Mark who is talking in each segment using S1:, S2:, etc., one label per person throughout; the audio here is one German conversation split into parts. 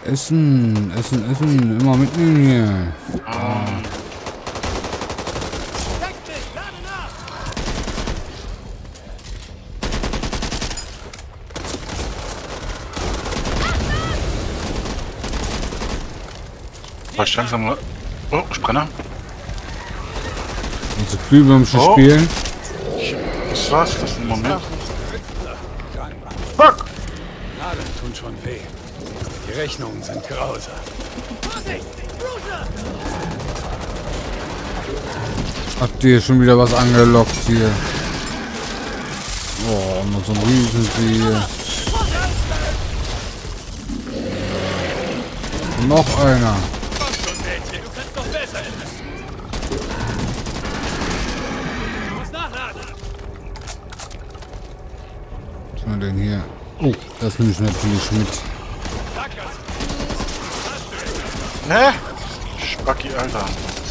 S1: Essen, Essen, Essen. Immer mitnehmen hier.
S2: Was langsam. Oh, Sprenner.
S1: Unsere Glühwürmchen
S2: Oh.
S1: spielen.
S2: Was war's? Das ist ein Moment. Fuck!
S3: Nadeln tun schon weh. Die Rechnungen sind grausam.
S1: Habt ihr schon wieder was angelockt hier? Oh, noch so ein Riesenvieh. Noch einer. Was haben wir denn hier? Oh, das nehme ich natürlich mit.
S2: Hä? Spacki, Alter.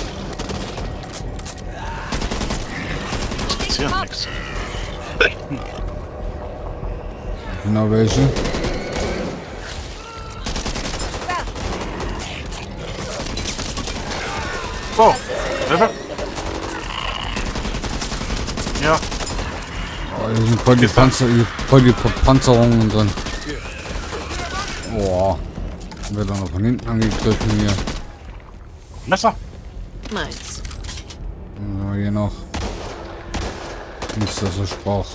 S2: Das passiert nichts.
S1: Genau welche?
S2: Oh, Level? Ja.
S1: Oh, hier sind voll die Panzerungen drin. Boah. Wird dann noch von hinten angegriffen hier.
S2: Messer?
S4: Meins.
S1: Ja, hier noch. Nichts, das ich brauche.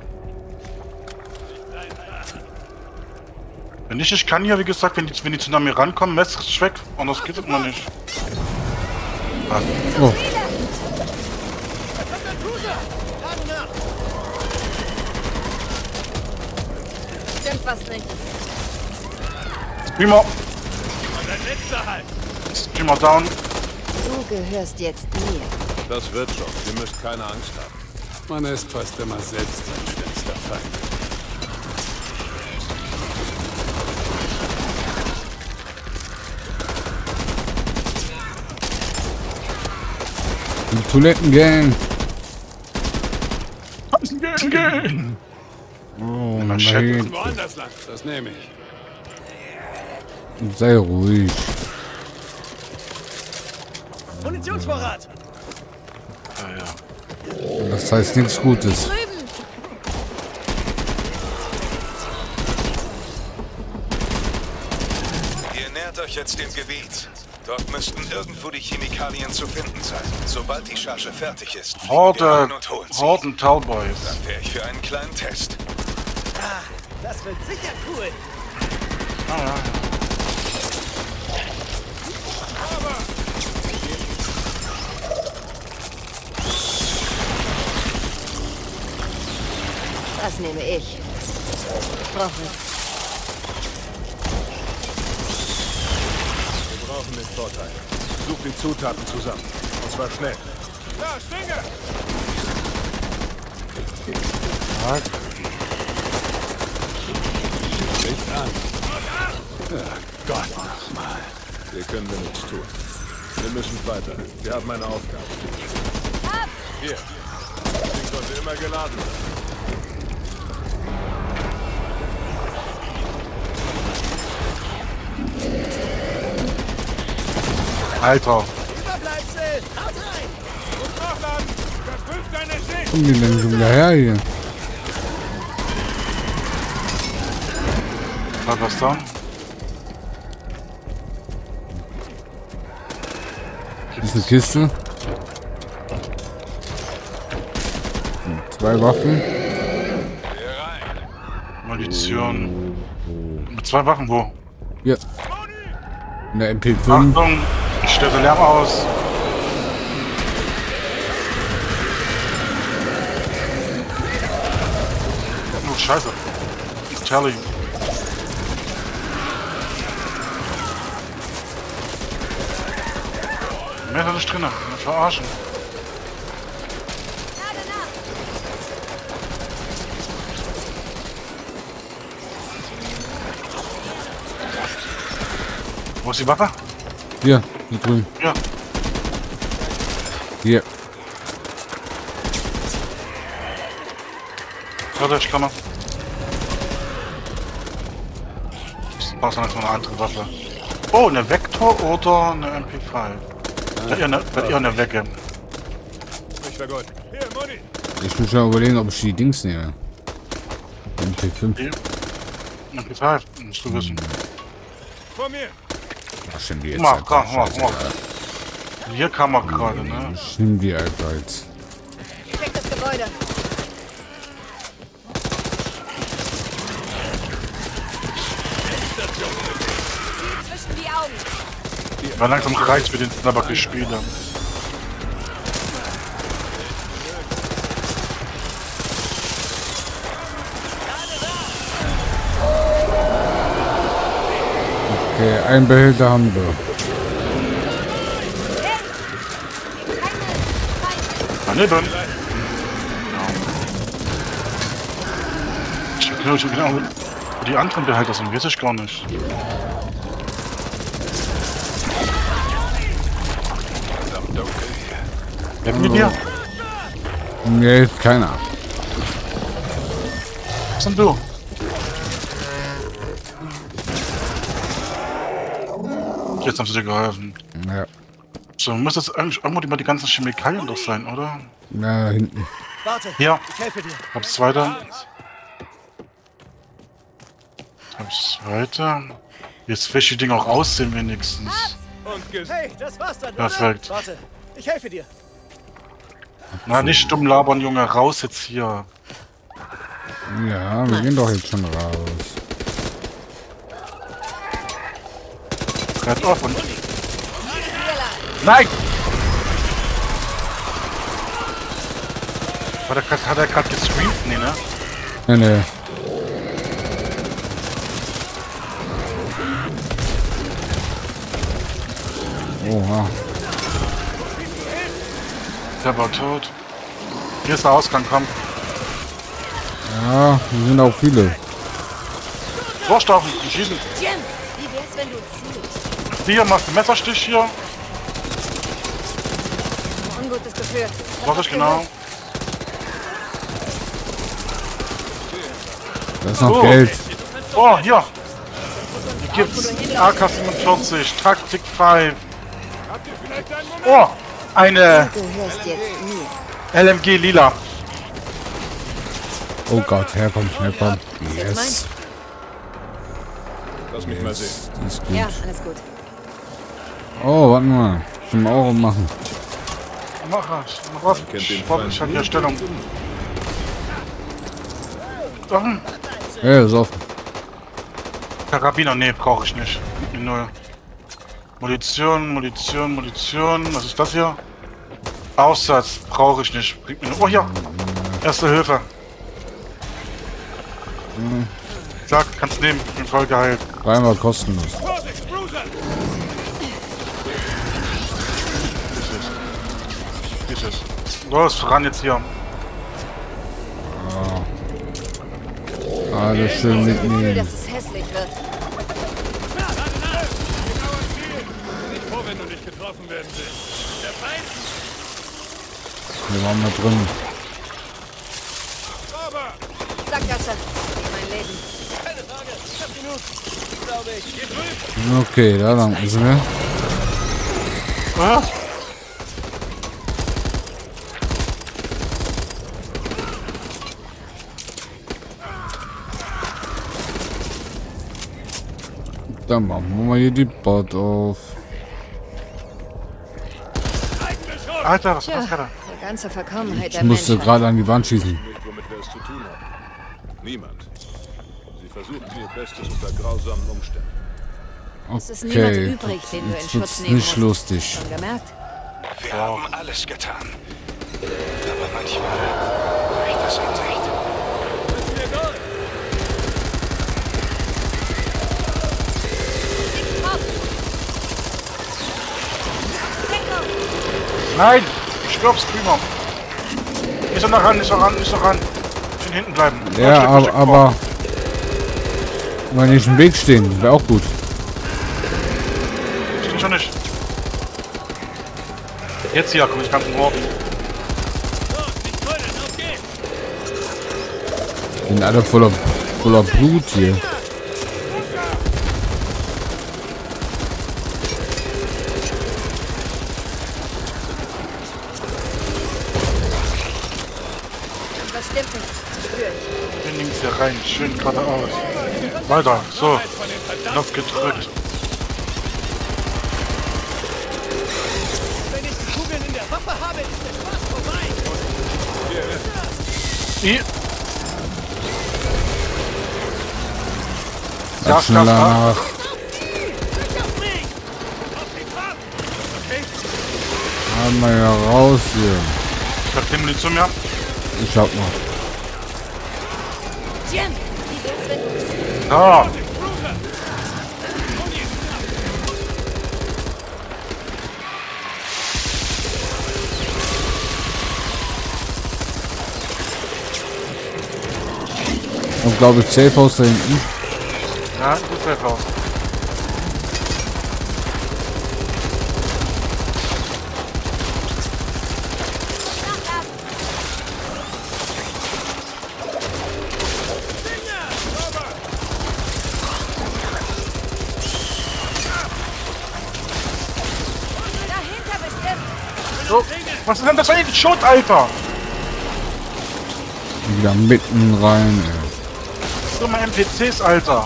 S2: Wenn ich kann ja, wie gesagt, wenn die zu mir rankommen, Messer ist weg. Anders geht es mal nicht. Was?
S1: Oh.
S4: Stimmt was nicht.
S2: Screamer! Screamer down.
S4: Du gehörst jetzt mir.
S5: Das wird schon. Ihr müsst keine Angst haben.
S3: Man ist fast immer selbst sein schlimmster Feind.
S1: Die Toilettengang.
S2: Gehen!
S1: Oh,
S2: Machete.
S1: nein.
S3: Woanders lang. Das nehme ich.
S1: Sei ruhig.
S6: Munitionsvorrat!
S2: Ja, ja.
S1: Das heißt nichts Gutes.
S4: Drüben.
S7: Ihr nähert euch jetzt dem Gebiet. Dort müssten irgendwo die Chemikalien zu finden sein. Sobald die Charge fertig ist, fliegen wir
S2: Horde,
S7: hin und holen sie.
S2: Horden Tallboys.
S7: Dann wäre ich für einen kleinen Test.
S6: Ah, das wird sicher cool.
S2: Ah, ja, ja.
S4: Das nehme ich. Brauche.
S5: Wir brauchen den Vorteil. Sucht die Zutaten zusammen. Und zwar schnell.
S3: Da, Schlinge! Licht an. Ach Gott, nochmal.
S5: Hier können wir nichts tun. Wir müssen weiter. Wir haben eine Aufgabe. Hier. Das Ding sollte immer geladen sein.
S2: Alter.
S6: Überbleibsel! Haut rein!
S3: Und nachladen! Verprüft deine Sicht!
S1: Kommen die denn schon wieder her hier?
S2: Hat was da?
S1: Das ist eine Kiste. 2 Waffen.
S2: Munition. Mit 2 Waffen, wo?
S1: Hier. In der MP5.
S2: Achtung! Ich stelle Lärm aus. Oh, Scheiße. Charlie. Mehr ist nicht drin. Verarschen. Wo ist die Waffe?
S1: Hier drüben.
S2: Ja.
S1: Hier.
S2: Warte, ich komme. Ich brauche noch eine andere Waffe. Oh, eine Vektor oder eine MP5? Bei ihr eine Wecke.
S5: Ich war gut. Hier, Moni.
S1: Ich muss ja überlegen, ob ich die Dings nehme. MP5.
S2: MP5, musst du wissen.
S5: Vor mir.
S1: Ach, stimmt die jetzt.
S2: Mach,
S1: einfach.
S2: mach.
S1: Scheißegal.
S2: Hier kam er gerade, ne?
S1: Ich nehm die einfach jetzt.
S4: Check das Gebäude. Zwischen die Augen.
S2: Weil langsam reicht für den Snapper gespielt haben.
S1: Okay, ein Behälter haben wir.
S2: Daneben. Ich genau, wo die anderen Behälter sind, weiß ich gar nicht. Wer mit dir?
S1: Nee, keiner.
S2: Was denn du? Jetzt haben sie dir geholfen.
S1: Ja.
S2: So, muss das eigentlich irgendwo immer die ganzen Chemikalien doch sein, oder?
S1: Na, hinten.
S6: Warte,
S2: Ja.
S6: ich helfe dir.
S2: Hab's weiter. Hab's weiter. Jetzt welche Dinge auch aussehen wenigstens.
S5: Und
S6: Hey, das war's dann.
S2: Perfekt.
S6: Warte, ich helfe dir.
S2: Na, nicht dumm labern, Junge. Raus jetzt hier.
S1: Ja, wir gehen doch jetzt schon raus.
S2: Red off und... Nein! Hat er gerade gestreamt? Nee, ne?
S1: Nee, nee. Oha.
S2: Der war tot. Hier ist der Ausgang, komm.
S1: Ja, hier sind auch viele.
S2: Vorstaufen, schießen.
S4: Jim, wie wär's, wenn du zielst?
S2: Hier, machst du Messerstich hier.
S4: Ungutes Gefühl.
S2: Mach ich genau.
S1: Da ist noch
S2: Oh.
S1: Geld.
S2: Oh, hier. Hier gibt's AK-47, Taktik 5. Oh, eine
S4: Du gehörst jetzt mir.
S2: LMG lila.
S1: Oh Gott, herkommt, herkommt.
S4: Jetzt
S1: Yes.
S5: lass mich mal sehen.
S1: Die ist gut.
S4: Ja, alles gut.
S1: Oh, warte mal. Zum Euro machen.
S2: Mach was. Mach was.
S5: Kennt den
S2: Ich hab hier Stellung.
S1: Ja, ist offen.
S2: Karabiner, nee, brauche ich nicht. Null. Munition. Was ist das hier? Aussatz, brauche ich nicht. Bringt mir nur. Oh, hier. Erste Hilfe. Sag, kannst nehmen. Ich bin voll geheilt.
S1: Dreimal kostenlos.
S2: Geht es. Los, ran jetzt hier.
S1: Alles schön
S4: Gefühl,
S1: mitnehmen.
S4: dass es hässlich wird.
S5: Nicht froh, wenn du nicht getroffen werden willst. Der Feind.
S1: Wir waren mal drin.
S4: Sackgasse. Mein Leben.
S6: Keine Frage, ich hab genug. Glaube ich.
S1: Okay, da lang müssen wir.
S2: Ah.
S1: Dann machen wir mal hier die Bot auf.
S2: Alter, was
S4: Tja,
S2: ist das gerade?
S4: die ganze Verkommenheit
S1: Ich
S4: der
S1: musste
S4: Menschheit.
S1: gerade an die Wand schießen.
S5: Nicht, womit wir es zu tun haben. Niemand. Sie versuchen ihr Bestes unter grausamen Umständen.
S4: Es ist niemand
S1: Okay,
S4: übrig, den du in
S1: jetzt
S4: Schutz
S1: wird's
S4: nehmen
S1: nicht
S4: musst.
S1: lustig.
S4: Schon gemerkt?
S7: Wir haben alles getan. Aber manchmal reicht das eben nicht.
S2: Nein! Stirb, Screamer! Nicht so nah ran, nicht so ran, nicht so ran. Schön hinten bleiben.
S1: Ja,
S2: Stück für Stück
S1: aber mal nicht im Weg stehen, wäre auch gut.
S2: vor. Stimmt schon nicht. Jetzt hier, komm ich ganz im Ort.
S1: Die sind alle voller Blut hier.
S2: rein. Schön geradeaus. Weiter. So. Knopf gedrückt.
S6: Wenn ich die Kugeln in der Waffe habe, ist der Spaß vorbei.
S2: I.
S1: Ja, schneller nach. Einmal ja raus hier.
S2: Ich hab die Munition mehr.
S1: Ich hab noch.
S4: Jim, wie wär's, wenn du's...
S2: Da.
S1: Und glaube ich Safe House da hinten.
S2: Ja, du fährst raus.
S4: Dahinter bestimmt.
S2: So. Was ist denn das für ein Schutt, Alter?
S1: Wieder mitten rein, ey.
S2: So mal NPCs, Alter.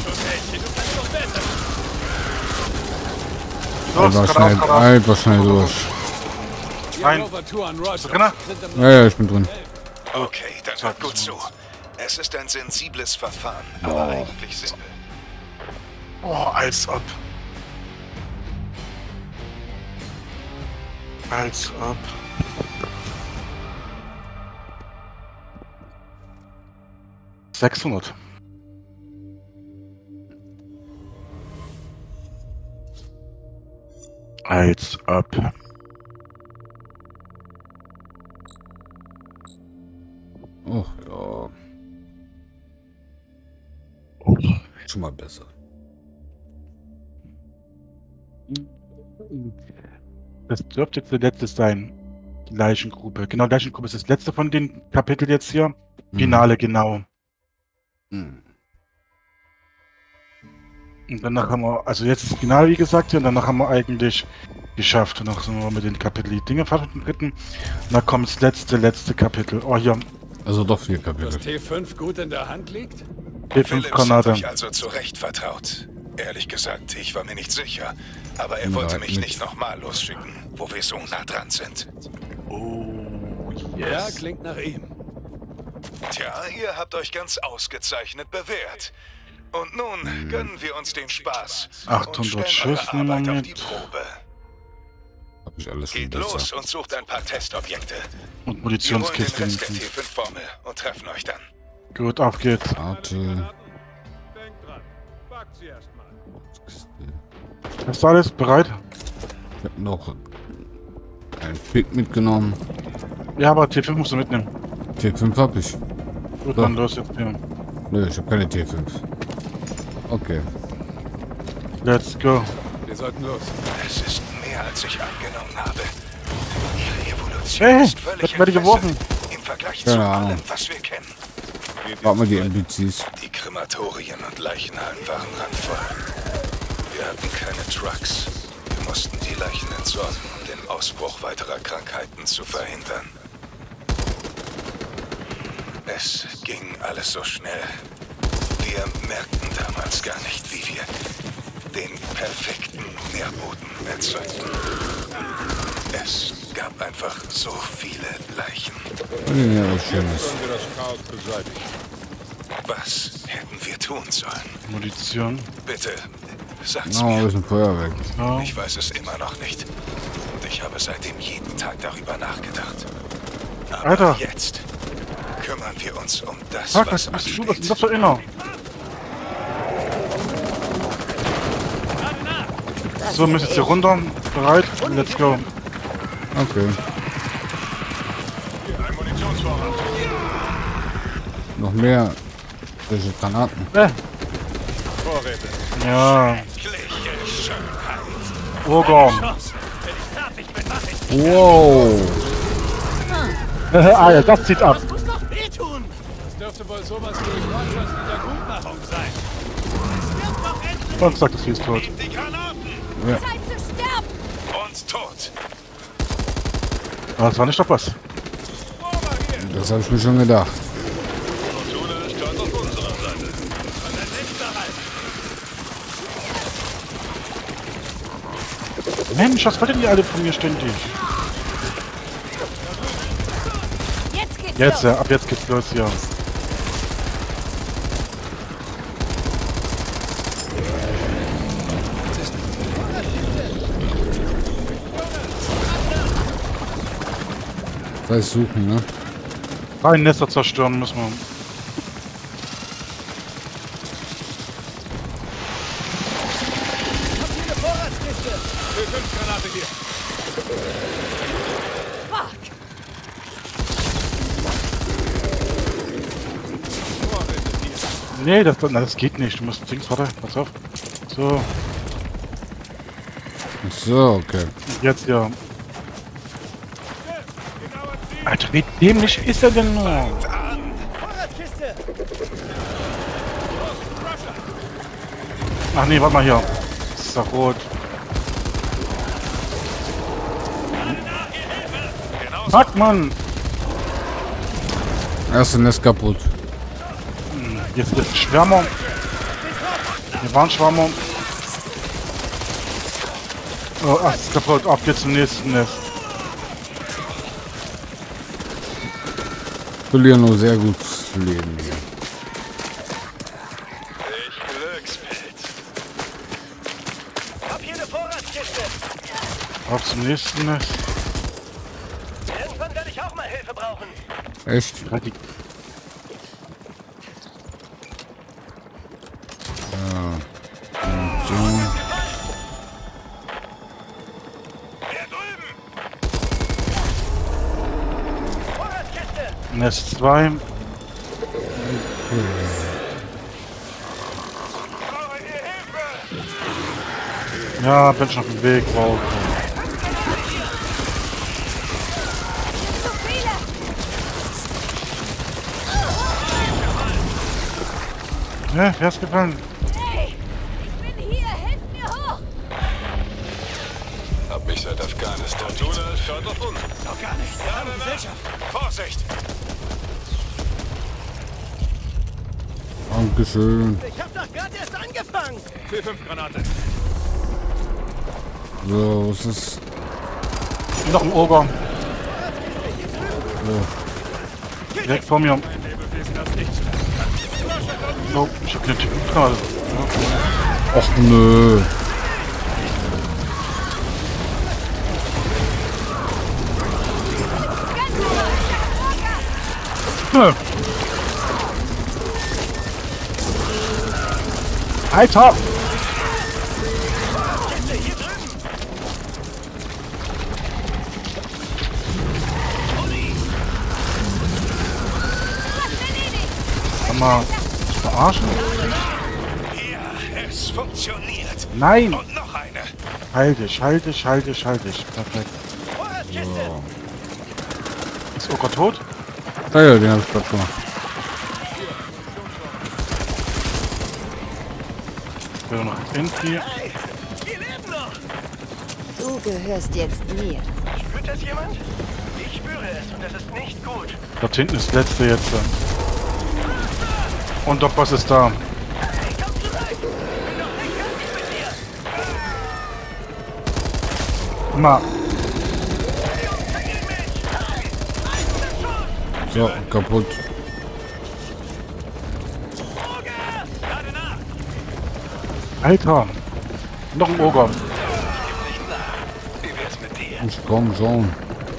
S2: Los,
S1: Einfach
S2: geradeaus,
S1: schnell,
S2: geradeaus.
S1: einfach schnell durch.
S2: Rein.
S3: Overtour an Roger.
S2: So, Kinder?
S1: Ja, ja, ich bin drin.
S7: Okay, dann hört gut zu. Es ist ein sensibles Verfahren, aber eigentlich simpel.
S2: Oh, als ob. Als ob. $600. Als ob.
S1: Oh, ja. Schon mal besser.
S2: Das dürfte jetzt der letzte sein. Die Leichengruppe. Genau, Leichengruppe ist das letzte von den Kapiteln jetzt hier. Finale, genau.
S1: Hm.
S2: Und danach haben wir, also jetzt ist das Finale, wie gesagt, hier, und danach haben wir eigentlich geschafft. Und danach sind wir mit den Kapitel die Dinge fast mit dem dritten. Und dann kommt das letzte Kapitel. Oh, hier.
S1: Also doch 4
S3: Das
S1: Kapitel.
S3: T5 gut in der Hand liegt?
S2: P5
S7: Phillips hat
S2: Granate.
S7: euch also zu Recht vertraut. Ehrlich gesagt, ich war mir nicht sicher. Aber er wollte mich nicht nochmal losschicken, wo wir so nah dran sind.
S2: Oh,
S3: Ja, klingt nach ihm.
S7: Tja, ihr habt euch ganz ausgezeichnet bewährt. Und nun gönnen wir uns den Spaß.
S2: 800
S7: und stellen
S2: Schuss
S7: eure Arbeit
S2: nehmen wir
S7: auf die
S2: mit.
S7: Probe.
S1: Hab ich alles schon
S7: Geht los
S1: besser.
S7: und sucht ein paar Testobjekte.
S2: Und
S7: Wir holen den
S2: Munitionskiste.
S7: Rest der
S2: hinten.
S7: T5-Formel und treffen euch dann.
S2: Gut, auf geht's.
S1: Warte.
S5: Denkt dran. Packt sie erstmal.
S2: Ist alles bereit?
S1: Ich hab noch einen Pick mitgenommen.
S2: Ja, aber T5 musst du mitnehmen.
S1: T5 hab ich.
S2: Gut,
S1: So.
S2: dann los jetzt hier.
S1: Nö, ich hab keine T5. Okay.
S2: Let's go.
S3: Wir sollten los.
S7: Es ist mehr, als ich angenommen habe. Ihre Evolution
S2: Hey,
S7: ist völlig
S2: was werde ich geworfen?
S7: entfesselt im Vergleich
S1: Keine
S7: zu
S1: Ahnung.
S7: allem, was wir kennen.
S1: Warte mal die NPCs.
S7: Die Krematorien und Leichenhallen waren randvoll. Wir hatten keine Trucks. Wir mussten die Leichen entsorgen, um den Ausbruch weiterer Krankheiten zu verhindern. Es ging alles so schnell. Wir merkten damals gar nicht, wie wir den perfekten Nährboden erzeugten. Es gab einfach so viele Leichen.
S1: Ja, was Schönes.
S5: Sollen wir das Chaos beseitigen?
S7: Was hätten wir tun sollen?
S2: Munition.
S7: Bitte, sag's
S1: Oh, ein
S7: mir.
S1: bisschen Feuerwerk.
S2: Ja.
S7: Ich weiß es immer noch nicht. Und ich habe seitdem jeden Tag darüber nachgedacht. Aber
S2: Alter.
S7: jetzt kümmern wir uns um das,
S2: Fuck,
S7: was
S2: was ist das
S7: ansteht.
S2: für inner? So, müsst ihr runter. Bereit? Let's go.
S1: Okay.
S5: Hier, ein Munitionsvorrat.
S1: Noch mehr solche Granaten.
S5: Vorräte.
S2: Ja.
S7: Schreckliche Schönheit.
S2: Urgorm.
S1: Wow.
S2: Ah ja, das zieht ab.
S6: Das muss doch wehtun.
S3: Das dürfte wohl sowas wie Rogers Wiedergutmachung sein.
S6: Stirb doch endlich.
S2: Und sagt, das ist tot.
S7: Die Granaten
S4: Zeit zu sterben!
S7: und tot.
S2: Aber das war nicht doch was.
S1: Das habe ich mir schon gedacht.
S5: Fortuna ist ganz auf unserer Seite.
S2: Mensch, was wollten die alle von mir ständig?
S4: Jetzt geht's
S2: Jetzt,
S4: los.
S2: ja, ab jetzt geht's los, ja.
S1: Gleich suchen, ne?
S2: Ein Nester zerstören müssen wir.
S6: Habt ihr eine Vorratskiste?
S5: Granate hier.
S4: Fuck.
S2: Nee, das geht nicht. Du musst links, warte, pass auf. So,
S1: Ach so, okay.
S2: jetzt ja. Alter, wie dämlich ist er denn nur?
S6: Vorratskiste!
S2: Ach nee, warte mal hier. Das ist doch rot. Fuck, Mann!
S1: Erste Nest kaputt.
S2: Jetzt ist Schwärmer. Wir waren Schwärmer. Oh, ach, ist kaputt. Ab geht's zum nächsten Nest.
S1: Verlieren nur sehr gut Leben hier.
S6: Hab hier eine Vorratskiste!
S2: Ab zum nächsten Nest.
S6: Irgendwann werde ich auch mal Hilfe brauchen.
S1: Echt?
S2: Ja, die
S1: So.
S6: Vorratskiste!
S2: Nest 2. Ja, bin schon auf dem Weg. Wow.
S4: Zu viele.
S2: Hä? Wer ist gefallen?
S4: Hey, ich bin hier. Helft mir hoch.
S7: Hab mich seit Afghanistan.
S5: Tuna, schaut auf uns.
S6: Doch gar nicht. Wir haben Gesellschaft.
S7: Vorsicht!
S1: Dankeschön.
S6: Ich hab doch gerade erst angefangen.
S5: C5-Granate.
S1: So, was ist.
S2: Noch ein Oger. Direkt vor mir. Oh, ich hab den Typen gerade.
S1: Och nö.
S2: Nö. Alter! Sag mal, verarschen?
S7: Ja, es funktioniert.
S2: Nein!
S7: Und noch eine.
S2: Halt dich. Perfekt.
S6: Vorratskiste!
S2: Ist Oger tot?
S1: Ah ja, den hab ich gerade gemacht.
S2: Wäre noch irgendwie.
S6: Hey, die leben noch!
S4: Du gehörst jetzt mir.
S6: Spürt das jemand? Ich spüre es und es ist nicht gut.
S2: Dort hinten ist das letzte jetzt. Und der Boss ist da.
S6: Hey, komm zurück! Ich bin noch nicht fertig mit dir!
S2: Mal.
S1: So, kaputt.
S6: Lade nach!
S2: Alter. Noch ein Oger.
S7: Wie wär's mit dir?
S1: Ich komm schon.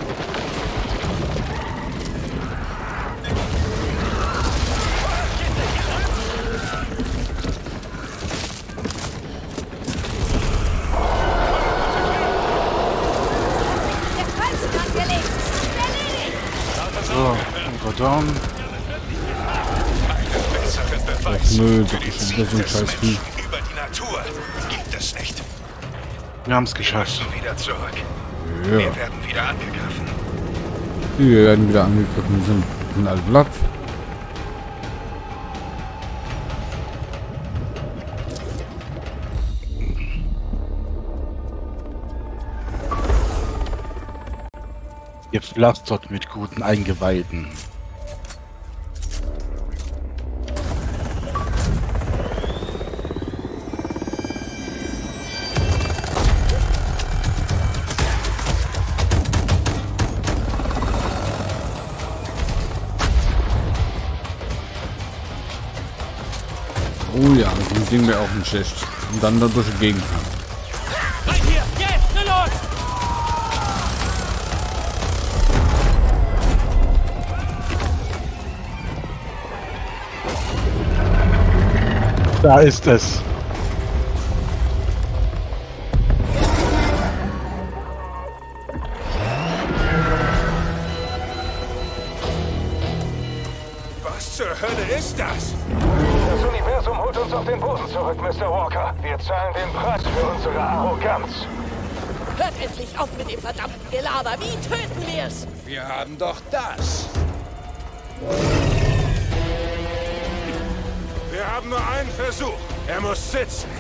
S4: Der Falschen angelegt. Erledigt.
S2: So, Oger down.
S7: Besseren
S1: Och
S7: Beweis
S1: nö,
S7: für
S1: das
S7: die
S1: ist
S7: Sieg
S1: wieder so ein
S7: des
S1: scheiß Vieh.
S7: Menschen über die Natur gibt es nicht.
S2: Wir haben es geschafft.
S7: Müssen wieder zurück.
S1: Ja.
S7: Wir werden wieder angegriffen.
S1: Wir werden wieder angegriffen, sind alle platt.
S2: Ihr pflastert mit guten Eingeweiden.
S1: Oh ja, so ein Ding wäre auch nicht schlecht. Und dann da durch die Gegend fahren.
S6: Bleib hier! Jetzt! Na los!
S2: Da ist es.
S5: Was zur Hölle ist das?
S7: Das Universum holt uns auf den Boden zurück, Mr. Walker. Wir zahlen den Preis für unsere Arroganz.
S4: Hört endlich auf mit dem verdammten Gelaber. Wie töten wir es?
S3: Wir haben doch das.
S5: Wir haben nur einen Versuch. Er muss sitzen.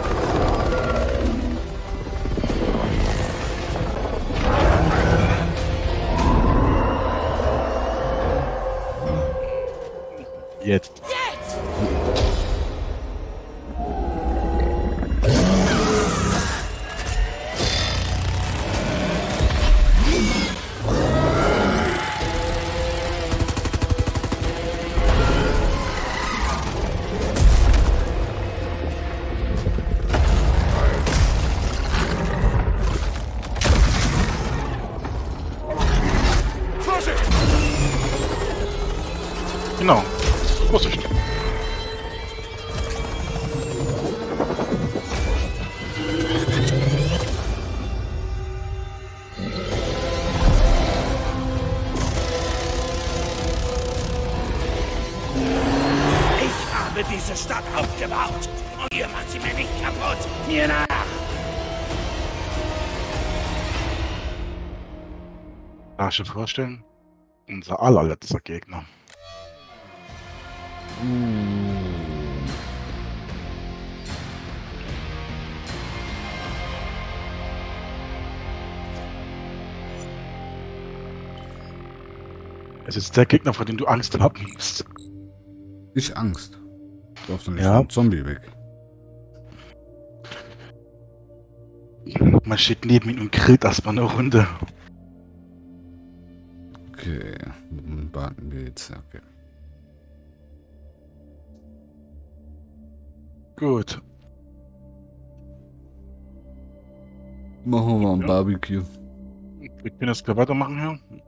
S2: Jetzt.
S4: Jetzt!
S5: Vorsicht!
S2: Genau. Vorsicht.
S6: Ich habe diese Stadt aufgebaut. Und ihr macht sie mir nicht kaputt. Mir nach!
S2: Darf ich dir vorstellen? Unser allerletzter Gegner. Es ist der Gegner, vor dem du Angst haben musst.
S1: Ich Angst. Lauf doch nicht
S2: Ja.
S1: vom Zombie weg.
S2: Man steht neben ihm und grillt erstmal eine Runde.
S1: Okay, warten wir jetzt. Okay.
S2: Gut.
S1: Machen wir mal ein Barbecue.
S2: Wir können das gleich weitermachen hier.